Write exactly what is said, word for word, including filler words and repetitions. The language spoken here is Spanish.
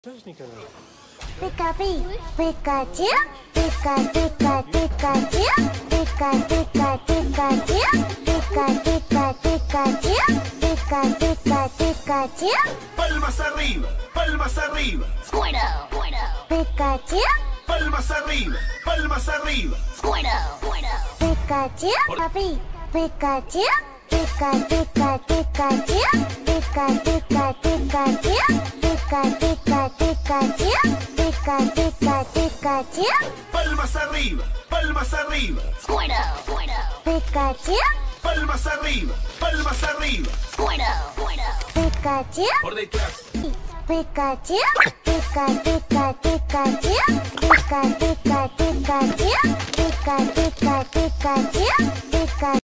zelfs niet kunnen. Pikachu, Pikachu, Pika Pika Pikachu, Pika Pika Pikachu, Pika Pika Pikachu, Pika Pika Pikachu. Palmas arriba, palmas arriba. Squirtle, Squirtle. Pikachu, Palmas arriba, palmas arriba. Squirtle, Squirtle. Pikachu, Papi, Pikachu, Pika Pika Pikachu, Pika Pika Pikachu, Pika Pika Pikachu, Pika Pika Pikachu. Palmas arriba, palmas arriba. Squirtle, Squirtle. Pikachu, Palmas arriba, palmas arriba. Squirtle, Squirtle. Pikachu, Por detrás. Pikachu, Pika Pika Pikachu, Pika Pika Pikachu, Pika Pika Pikachu, Pika